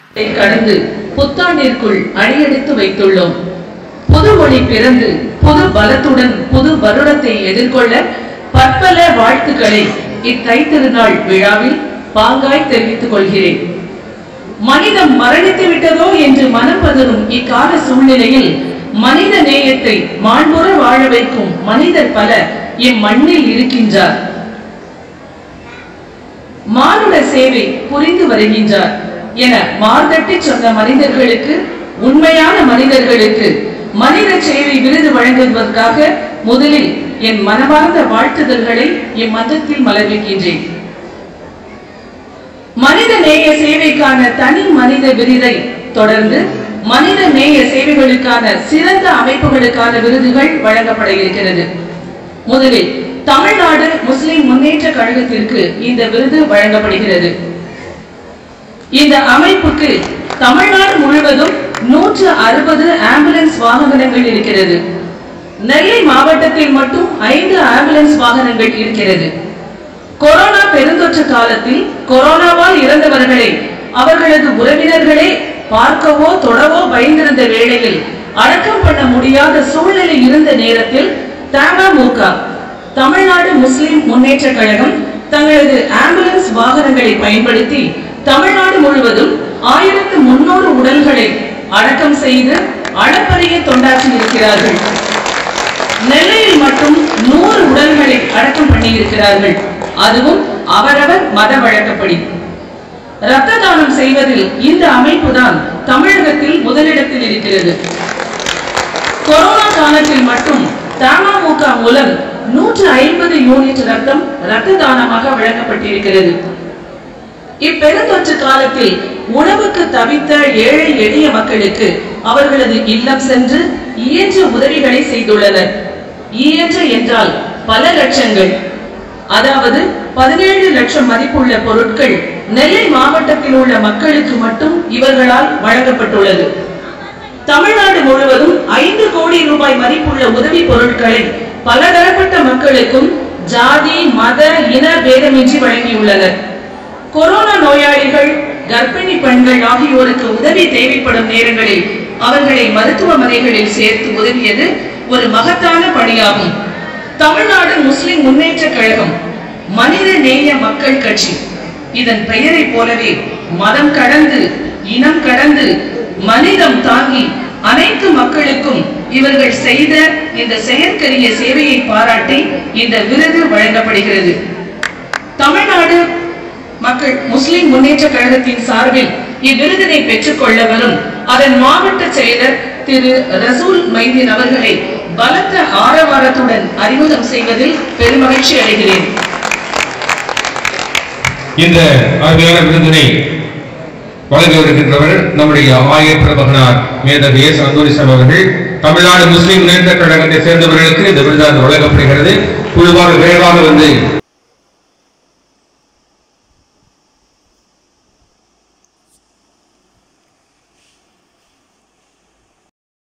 கடந்து புத்தாண்டிற்குள் அடியெடுத்து வைத்துள்ளோம். புது ஒளி பிறந்து புது பலத்துடன் புது வருடத்தை எதிர்கொள்ள பற்பல வாழ்த்துக்களை இத்தைத்திருநாள் விழாவில் பாங்காய் தெரிவித்துக் கொள்கிறேன். மனிதம் மரணித்து விட்டதோ என்று மனம் பதறும் இக்கால சூழ்நிலையில் மனித நேயத்தை மாண்புற வாழ வைக்கும் மனிதர் பல இம்மண்ணில் இருக்கின்றார். மானுட சேவை புரிந்து வருகின்றார் என மார்தட்டி சொன்ன மனிதர்களுக்கு, உண்மையான மனிதர்களுக்கு மனித சேவை விருது வழங்குவதற்காக முதலில் என் மனமார்ந்த வாழ்த்துதல்களை இம்மன்றத்தில் மலர்விக்கின்றேன். மனித நேய சேவைக்கான தனி மனித விருதை தொடர்ந்து மனித நேய சேவைகளுக்கான சிறந்த அமைப்புகளுக்கான விருதுகள் வழங்கப்பட இருக்கிறது. முதலில் தமிழ்நாடு முஸ்லிம் முன்னேற்ற கழகத்திற்கு இந்த விருது வழங்கப்படுகிறது. இந்த அமைப்புக்கு தமிழ்நாடு முழுவதும் 160 ஆம்புலன்ஸ் வாகனங்கள் இருக்கிறது. நெல்லை மாவட்டத்தில் மட்டும் 5 ஆம்புலன்ஸ் வாகனங்கள் இருக்கிறது. கொரோனா பெருந்தொற்று காலத்தில் கொரோனாவால் இறந்தவர்களை அவர்களது உறவினர்களே பார்க்கவோ தொடவோ பயந்திருந்த வேளையில் அடக்கம் பண்ண முடியாத சூழ்நிலை இருந்த நேரத்தில் தமுக தமிழ்நாடு முஸ்லிம் முன்னேற்ற கழகம் தங்களது ஆம்புலன்ஸ் வாகனங்களை பயன்படுத்தி தமிழ்நாடு முழுவதும் 1300 உடல்களை அடக்கம் செய்து அளப்பரிய தொண்டாற்றி இருக்கிறார்கள். நெல்லையில் மட்டும் 100 உடல்களை அடக்கம் பண்ணி இருக்கிறார்கள். அதுவும் அவரவர் மத வழக்கப்படி. இரத்த தானம் செய்வதில் இந்த அமைப்பு தான் தமிழகத்தில் முதலிடத்தில் இருக்கிறது. கொரோனா காலத்தில் மட்டும் தமுக மூலம் 150 யூனிட் ரத்தம் இரத்த தானமாக வழங்கப்பட்டிருக்கிறது. இப்பெருந்தொற்று காலத்தில் உணவுக்கு தவித்த ஏழை எளிய மக்களுக்கு அவர்களது இல்லம் சென்று இயன்ற உதவிகளை செய்துள்ளனர். இயன்ற என்றால் பல லட்சங்கள், அதாவது 17 லட்சம் மதிப்புள்ள பொருட்கள் நெல்லை மாவட்டத்தில் உள்ள மக்களுக்கு மட்டும் இவர்களால் வழங்கப்பட்டுள்ளது. தமிழ்நாடு முழுவதும் 5 கோடி ரூபாய் மதிப்புள்ள உதவி பொருட்களை பலதரப்பட்ட மக்களுக்கும் ஜாதி மத இன பேதமின்றி வழங்கியுள்ளனர். கொரோனா நோயாளிகள், கர்ப்பிணி பெண்கள் ஆகியோருக்கு உதவி தேவைப்படும் நேரங்களில் அவர்களை மருத்துவமனைகளில் சேர்த்து உதவியது ஒரு மகத்தான பணியாகும். தமிழ்நாடு முஸ்லிம் முன்னேற்ற கழகம் மனித நேய மக்கள் கட்சி. இதன் பெயரை போலவே மதம் கடந்து இனம் கடந்து மனிதம் தாங்கி அனைத்து மக்களுக்கும் இவர்கள் செய்த இந்த செயற்கரிய சேவையை பாராட்டி இந்த விருது வழங்கப்படுகிறது. தமிழ்நாடு மக்கள் முஸ்லிம் முன்னேற்ற கழகத்தின் சார்பில் இவ்விருதினை பெற்றுக் கொள்ள வரும் அதன் மாவட்ட செயலர் திரு ரசூல் மைதீன் அவர்களை பலத்த ஆரவாரத்துடன் அறிமுகம் செய்வதில் பெருமகிழ்ச்சி அடைகிறேன். இந்த அருமையான விருதினை வழங்க வருகின்றவர் நம்முடைய ஆயர் பிரபகனார் மேதகு எஸ் அந்தோனிசாமி அவர்கள். தமிழ்நாடு முஸ்லிம் முன்னேற்ற கழகத்தை சேர்ந்தவர்களுக்கு இந்த விருது வழங்கப்படுகிறது. குழுவாக விரைவாக வந்து